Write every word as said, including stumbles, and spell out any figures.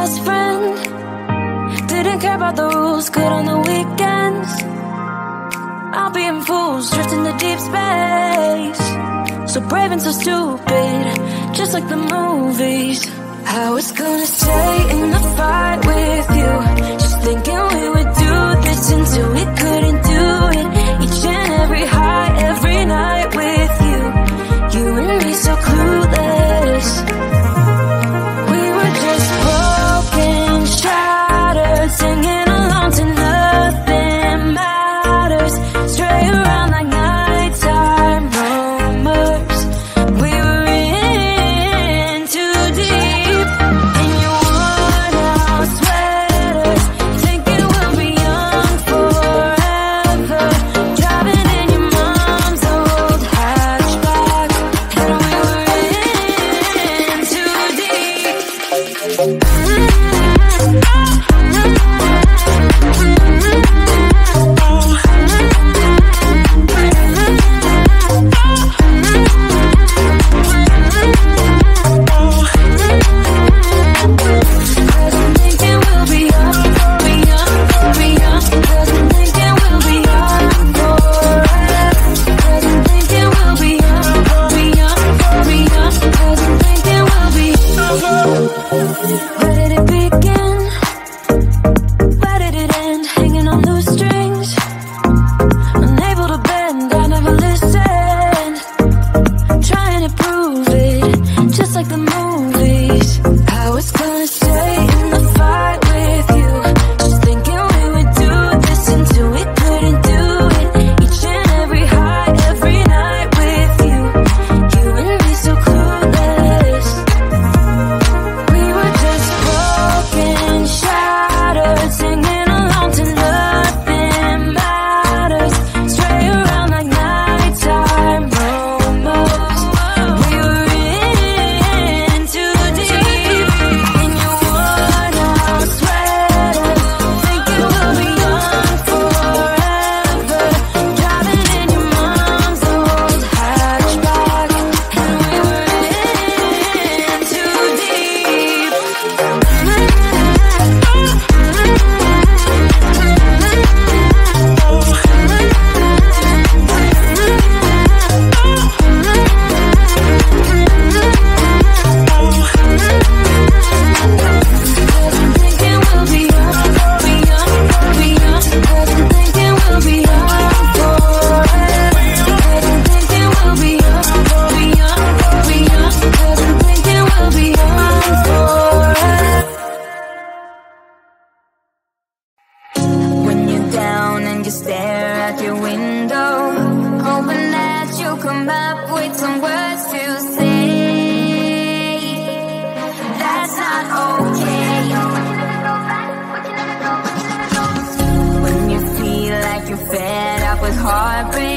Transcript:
best friend. Didn't care about the rules, good on the weekends. I'll be in fools, drifting to deep space. So brave and so stupid, just like the movies. I was gonna stay in the fight with you, just thinking we would do this until we couldn't do it. Each and every high, every night with you. You and me so clueless. We were just broken, shattered, singing along to nothing matters. Stray around like nighttime rumors. We were in too deep. In your worn out sweaters, thinking we'll be young forever. Driving in your mom's old hatchback, and we were in too deep. Where did it begin? Where did it end? Hanging on loose strings, unable to bend, I never listened. Trying to prove it, just like the movies. I was gonna stay in the fight with you, just thinking we would do this until we couldn't do it. Each and every high, every night with you. You and me so clueless. We were just broken, shattered, singing along to nothing matters. Stray around like nighttime rumors. We were in too deep. In your worn out sweater, thinking we'll be young forever. Driving in your mom's old hatchback, and we were in too deep. Thinking we'll be young, be young, be young. Cause I'm thinking we'll be young forever. Cause I'm thinking we'll be young, be young, be young. Cause I'm thinking we'll be young forever. When you're down and you stare out your window, hoping that you'll come up with some words to say. That's not okay. When you feel like you're fed up with heartbreak,